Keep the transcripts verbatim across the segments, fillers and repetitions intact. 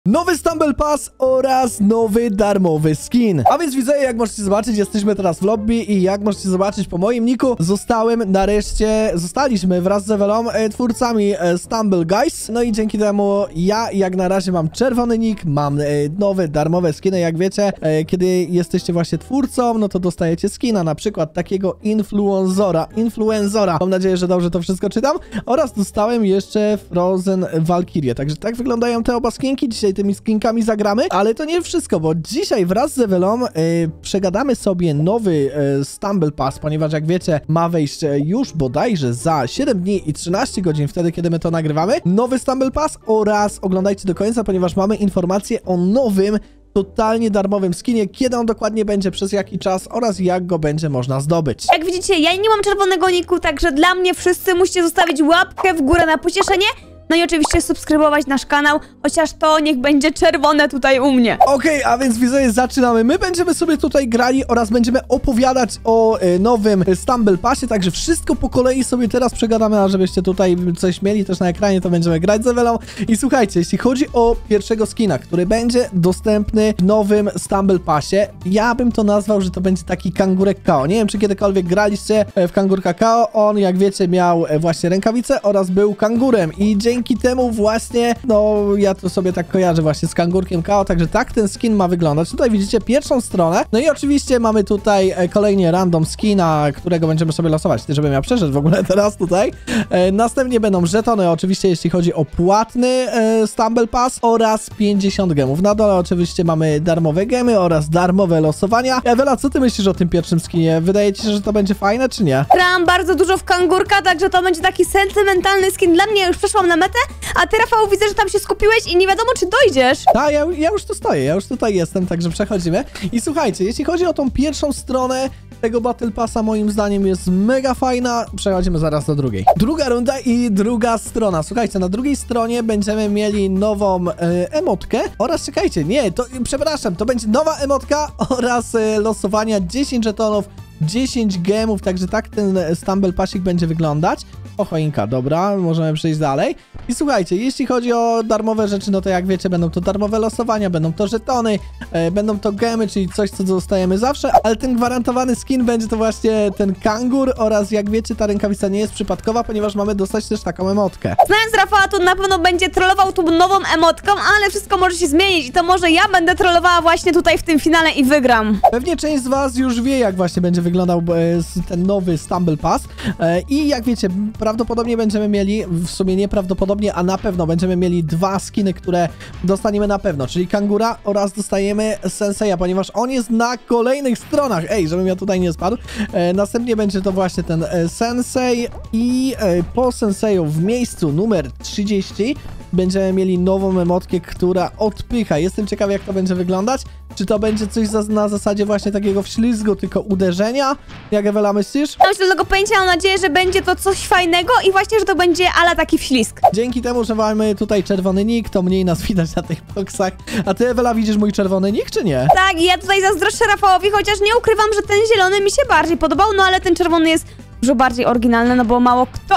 Nowy Stumble Pass oraz nowy darmowy skin. A więc widzowie, jak możecie zobaczyć, jesteśmy teraz w lobby i jak możecie zobaczyć po moim niku, zostałem nareszcie, zostaliśmy wraz z Ewelą e, twórcami e, Stumble Guys. No i dzięki temu ja jak na razie mam czerwony nick, mam e, nowe darmowe skiny, jak wiecie, e, kiedy jesteście właśnie twórcą, no to dostajecie skina, na przykład takiego influencera, influencera. Mam nadzieję, że dobrze to wszystko czytam. Oraz dostałem jeszcze Frozen Valkyrie. Także tak wyglądają te oba skinki. Dzisiaj tymi skinkami zagramy, ale to nie wszystko, bo dzisiaj wraz z Ewelą e, przegadamy sobie nowy e, Stumble Pass, ponieważ jak wiecie, ma wejść e, już bodajże za siedem dni i trzynaście godzin, wtedy kiedy my to nagrywamy. Nowy Stumble Pass oraz oglądajcie do końca, ponieważ mamy informację o nowym totalnie darmowym skinie, kiedy on dokładnie będzie, przez jaki czas oraz jak go będzie można zdobyć. Jak widzicie, ja nie mam czerwonego niku, także dla mnie wszyscy musicie zostawić łapkę w górę na pocieszenie. No i oczywiście subskrybować nasz kanał, chociaż to niech będzie czerwone tutaj u mnie. Okej, okay, a więc widzowie, zaczynamy. My będziemy sobie tutaj grali oraz będziemy opowiadać o e, nowym Stumble Passie, także wszystko po kolei sobie teraz przegadamy, a żebyście tutaj coś mieli też na ekranie, to będziemy grać z Ewelą. I słuchajcie, jeśli chodzi o pierwszego skina, który będzie dostępny w nowym Stumble Passie, ja bym to nazwał, że to będzie taki kangurek K O. Nie wiem, czy kiedykolwiek graliście w kangurka K O. On, jak wiecie, miał właśnie rękawice oraz był kangurem i dzięki Dzięki temu właśnie, no ja to sobie tak kojarzę właśnie z kangurkiem K O, także tak ten skin ma wyglądać. Tutaj widzicie pierwszą stronę, no i oczywiście mamy tutaj e, kolejnie random skina, którego będziemy sobie losować, żebym ja przeszedł w ogóle teraz tutaj. E, następnie będą żetony, oczywiście jeśli chodzi o płatny e, Stumble Pass oraz pięćdziesiąt gemów. Na dole oczywiście mamy darmowe gemy oraz darmowe losowania. Ewela, co ty myślisz o tym pierwszym skinie? Wydaje ci się, że to będzie fajne, czy nie? Grałam bardzo dużo w kangurka, także to będzie taki sentymentalny skin dla mnie. Już przeszłam na metę, a ty, Rafał, widzę, że tam się skupiłeś i nie wiadomo, czy dojdziesz. Tak, ja, ja już tu stoję, ja już tutaj jestem, także przechodzimy. I słuchajcie, jeśli chodzi o tą pierwszą stronę tego Battle Passa, moim zdaniem jest mega fajna. Przechodzimy zaraz do drugiej. Druga runda i druga strona. Słuchajcie, na drugiej stronie będziemy mieli nową e, emotkę oraz, czekajcie, nie, to, przepraszam, to będzie nowa emotka oraz e, losowania dziesięć żetonów, dziesięć gemów, także tak ten Stumble Passik będzie wyglądać. O, choinka, dobra, możemy przejść dalej. I słuchajcie, jeśli chodzi o darmowe rzeczy, no to jak wiecie, będą to darmowe losowania, będą to żetony, e, będą to gemy, czyli coś, co dostajemy zawsze, ale ten gwarantowany skin będzie to właśnie ten kangur oraz jak wiecie, ta rękawica nie jest przypadkowa, ponieważ mamy dostać też taką emotkę. Znając Rafała, to na pewno będzie trollował tu nową emotką, ale wszystko może się zmienić i to może ja będę trollowała właśnie tutaj w tym finale i wygram. Pewnie część z was już wie, jak właśnie będzie wyglądał e, ten nowy Stumble Pass e, i jak wiecie, prawdopodobnie będziemy mieli, w sumie nieprawdopodobnie, a na pewno będziemy mieli dwa skiny, które dostaniemy na pewno, czyli kangura oraz dostajemy Senseja, ponieważ on jest na kolejnych stronach. Ej, żebym ja tutaj nie spadł. E, następnie będzie to właśnie ten e, Sensei i e, po Senseju w miejscu numer trzydzieści będziemy mieli nową emotkę, która odpycha. Jestem ciekawy, jak to będzie wyglądać. Czy to będzie coś za, na zasadzie właśnie takiego wślizgu, tylko uderzenia? Jak Ewela myślisz? Mam się do tego pojęcia, mam nadzieję, że będzie to coś fajnego i właśnie, że to będzie ala taki wślizg. Dzięki temu, że mamy tutaj czerwony nick, to mniej nas widać na tych boksach. A ty, Ewela, widzisz mój czerwony nick, czy nie? Tak, i ja tutaj zazdroszczę Rafałowi, chociaż nie ukrywam, że ten zielony mi się bardziej podobał, no ale ten czerwony jest dużo bardziej oryginalny, no bo mało kto...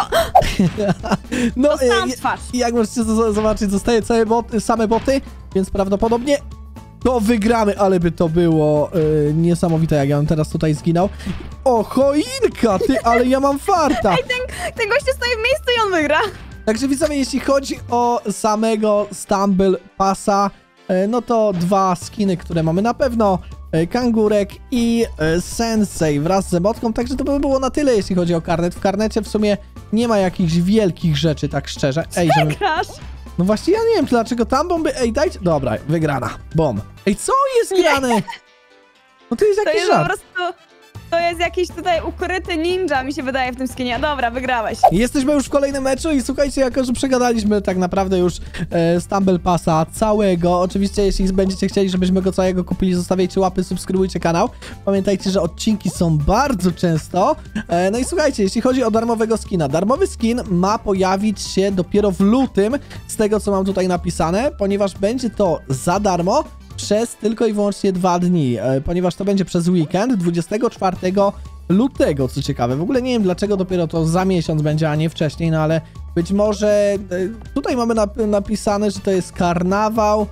No, Dostałam w twarz. I jak możecie zobaczyć, zostaje całe boty, same boty, więc prawdopodobnie to wygramy, ale by to było yy, niesamowite, jak ja bym teraz tutaj zginął. O, choinka, ty, ale ja mam farta. Ej, ten, ten gościu stoi w miejscu i on wygra. Także widzowie, jeśli chodzi o samego Stumble Passa, yy, no to dwa skiny, które mamy na pewno. Kangurek i e, Sensei wraz z emotką, także to by było na tyle, jeśli chodzi o karnet. W karnecie w sumie nie ma jakichś wielkich rzeczy, tak szczerze. Ej, żeby... Wygrasz. No właśnie, ja nie wiem, dlaczego tam bomby... Ej, dajcie... Dobra, wygrana. Bom. Ej, co jest grane? No to jest To jakiś jest po żart. prostu... To jest jakiś tutaj ukryty ninja, mi się wydaje, w tym skinie. Dobra, wygrałeś. Jesteśmy już w kolejnym meczu i słuchajcie, jako że przegadaliśmy tak naprawdę już e, Stumble Passa całego. Oczywiście, jeśli będziecie chcieli, żebyśmy go całego kupili, zostawiajcie łapy, subskrybujcie kanał. Pamiętajcie, że odcinki są bardzo często. E, no i słuchajcie, jeśli chodzi o darmowego skina. Darmowy skin ma pojawić się dopiero w lutym, z tego co mam tutaj napisane, ponieważ będzie to za darmo przez tylko i wyłącznie dwa dni, e, ponieważ to będzie przez weekend dwudziestego czwartego lutego, co ciekawe. W ogóle nie wiem, dlaczego dopiero to za miesiąc będzie, a nie wcześniej, no ale być może e, tutaj mamy nap napisane, że to jest karnawał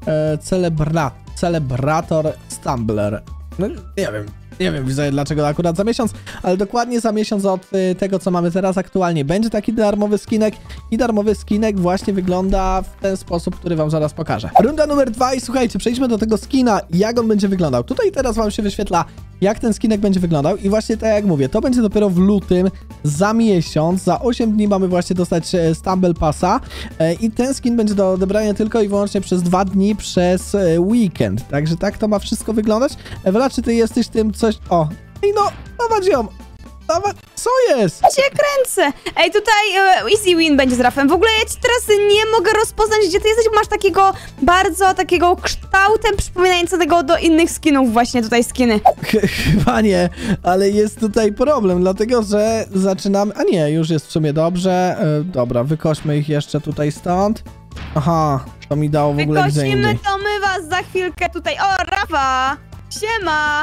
E, celebra celebrator Stumbler. No, nie wiem. Nie wiem, widzę dlaczego akurat za miesiąc, ale dokładnie za miesiąc od y, tego, co mamy teraz aktualnie, będzie taki darmowy skinek i darmowy skinek właśnie wygląda w ten sposób, który wam zaraz pokażę. Runda numer dwa i słuchajcie, przejdźmy do tego skina, jak on będzie wyglądał. Tutaj teraz wam się wyświetla, jak ten skinek będzie wyglądał i właśnie tak jak mówię, to będzie dopiero w lutym, za miesiąc, za osiem dni mamy właśnie dostać e, Stumble Passa e, i ten skin będzie do odebrania tylko i wyłącznie przez dwa dni przez e, weekend. Także tak to ma wszystko wyglądać. Ewela, czy ty jesteś tym coś... O, ej no, dawać ją! Dawać... Co jest? Cię kręcę. Ej, tutaj e, easy win będzie z Rafem. W ogóle ja ci teraz nie mogę rozpoznać, gdzie ty jesteś, bo masz takiego bardzo takiego kształtem przypominającego do innych skinów właśnie tutaj skiny. Ch chyba nie, ale jest tutaj problem, dlatego że zaczynamy... A nie, już jest w sumie dobrze. E, dobra, wykośmy ich jeszcze tutaj stąd. Aha, to mi dało w ogóle gdzie indziej. Wykosimy to my was za chwilkę tutaj. O, Rafa! Siema!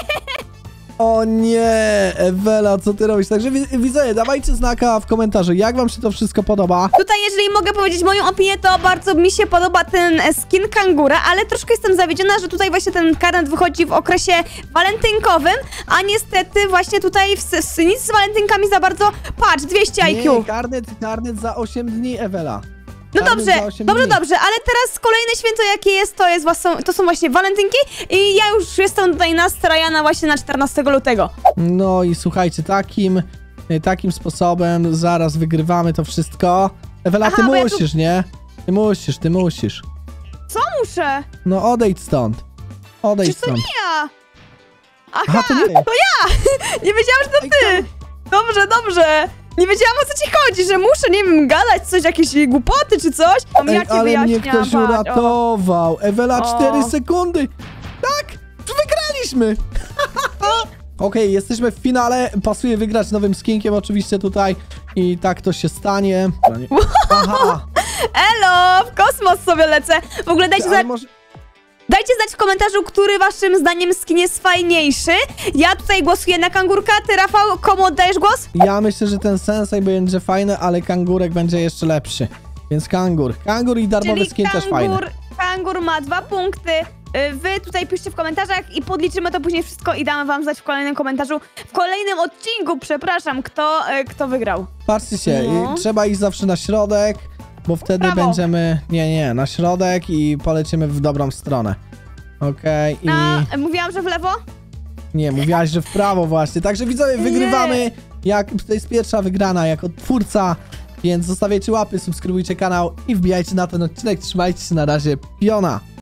O nie, Ewela, co ty robisz? Także widzowie, dawajcie znaka w komentarzu, jak wam się to wszystko podoba. Tutaj, jeżeli mogę powiedzieć moją opinię, to bardzo mi się podoba ten skin kangura, ale troszkę jestem zawiedziona, że tutaj właśnie ten karnet wychodzi w okresie walentynkowym, a niestety właśnie tutaj w, w, nic z walentynkami za bardzo... Patrz, dwieście I Q. Nie, karnet, karnet za osiem dni, Ewela. No Karnet dobrze, za osiem dobrze, dni. dobrze, ale teraz kolejne święto jakie jest, to, jest właśnie, to są właśnie walentynki i ja już jestem tutaj nastrajana właśnie na czternastego lutego. No i słuchajcie, takim, takim sposobem zaraz wygrywamy to wszystko. Ewela, Aha, ty bo ja musisz, nie? Ty musisz, ty musisz. Co muszę? No odejdź stąd. Odejdź Czy to stąd. nie ja? Aha, Aha, to nie ty. to ja! Nie wiedziałam, że to Ej, ty! Dobrze, dobrze. Nie wiedziałam, o co ci chodzi, że muszę, nie wiem, gadać coś, jakieś głupoty czy coś. O, ja Ej, ci ale mnie wyjaśniam, ktoś patrz, o. uratował. Ewela, O. cztery sekundy. Tak, wygraliśmy. Okej, jesteśmy w finale. Pasuje wygrać nowym skinkiem oczywiście tutaj. I tak to się stanie. Aha. Elo, w kosmos sobie lecę. W ogóle dajcie Ale znać, może... dajcie znać w komentarzu, który waszym zdaniem skin jest fajniejszy. Ja tutaj głosuję na kangurka, ty Rafał, komu oddajesz głos? Ja myślę, że ten sensei będzie fajny, ale kangurek będzie jeszcze lepszy. Więc kangur. Kangur i darmowy Czyli skin też fajny. kangur, kangur ma dwa punkty. Y, Wy tutaj piszcie w komentarzach i podliczymy to później wszystko i damy wam znać w kolejnym komentarzu, w kolejnym odcinku, przepraszam, kto, y, kto wygrał. Patrzcie się, No. i trzeba iść zawsze na środek, bo wtedy Prawo. będziemy... Nie, nie, na środek i polecimy w dobrą stronę. Okej, i... A, y, mówiłam, że w lewo? Nie, mówiłaś, że w prawo właśnie. Także widzowie, wygrywamy. Jak to jest pierwsza wygrana jako twórca. Więc zostawiajcie łapy, subskrybujcie kanał i wbijajcie na ten odcinek. Trzymajcie się, na razie, piona.